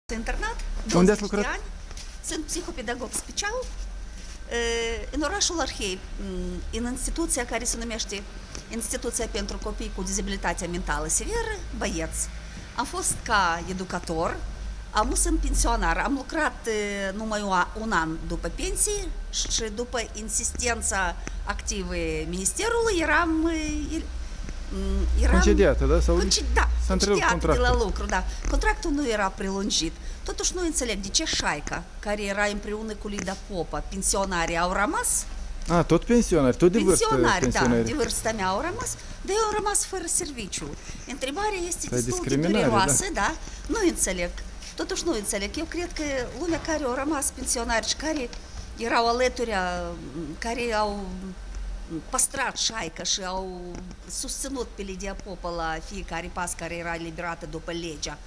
Internat, Unde ați 20 de lucrat? ani, sunt psihopedagog special în orașul Arhei, în instituția care se numește Instituția pentru Copii cu Dizabilitate Mentală Severă, Băieți. Am fost ca educator, sunt pensionar, am lucrat numai un an după pensie și după insistența activă Ministerului eram concediată, da? Sau da, s-a întrerupt concediată de la contractul. lucru, da. Contractul nu era prelungit. Totuși nu înțeleg de ce șaica, care era împreună cu Lida Popa, pensionarii au rămas. Tot pensionari, tot de vârstă Pensionari, da, pensionari. de vârsta mea au rămas, dar eu am rămas fără serviciu. Întrebarea este destul de discriminare, dureroasă, da? Nu înțeleg. Totuși nu înțeleg. Eu cred că lumea care au rămas pensionari și care erau alături, care au păstrat șaica și au susținut pe Lidia Popa la fiecare pas care era eliberată după legea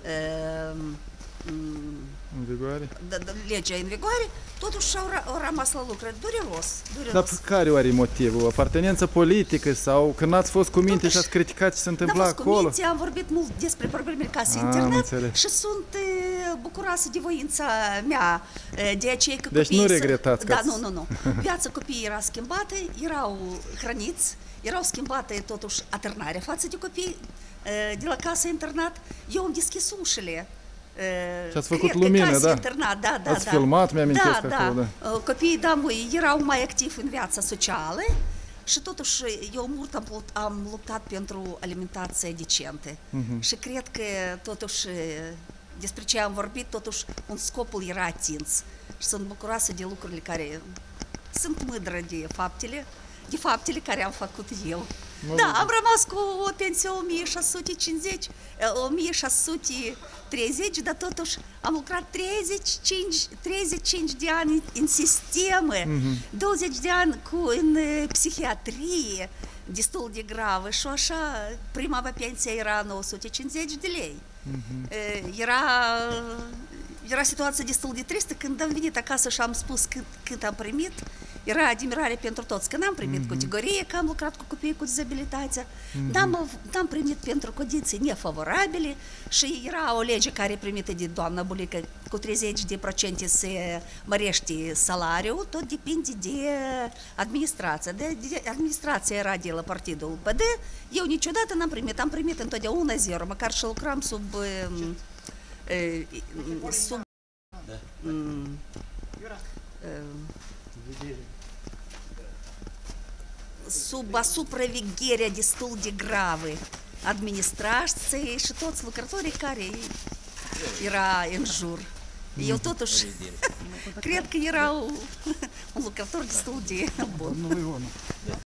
În vigoare. legea în vigoare, totuși au rămas la lucru. Dureros. Dar care oare motivul? Apartenență politică sau când ați fost cu minte și ați criticat ce se întâmpla acolo? N-am fost cu minte, am vorbit mult despre problemele casei internet și sunt bucuroasă de voința mea, de aceea că deci nu regretați. Da, nu. Viața copiii era schimbată, erau hrăniți, erau schimbate totuși atârnarea față de copii de la casa internat. Eu am deschis ușile. Și ați făcut lumină, da? Internat, da. Ați filmat, mi-amintesc acolo, da. Copiii, da, erau mai activi în viața socială și totuși eu mult am luptat pentru alimentație decentă. Și cred că totuși despre ce am vorbit, totuși un scopul era atins. Și sunt bucuroasă de lucrurile care sunt mândră de faptele care am făcut eu. Da, am rămas cu o pensie 1650, 1630, dar totuși am lucrat 35 de ani în sistemă, 20 de ani în psihiatrie, destul de gravă și așa, prima mea pensie era 950 de lei. Era situația destul de tristă când am venit acasă și am spus cât am primit. Era admirare pentru toți, că n-am primit categorie, că am lucrat cu copii cu dizabilitate, n-am primit pentru condiții nefavorabile și era o lege care primită de doamna Bulică cu 30% se mărește salariul, tot depinde de administrație. Administrația era de la partidul PD, eu niciodată n-am primit, am primit întotdeauna 0, măcar și lucram sub supravegherea destul de gravă administrației și toți lucrătorii care era în jur. Eu totuși cred că era un lucrător destul de bun.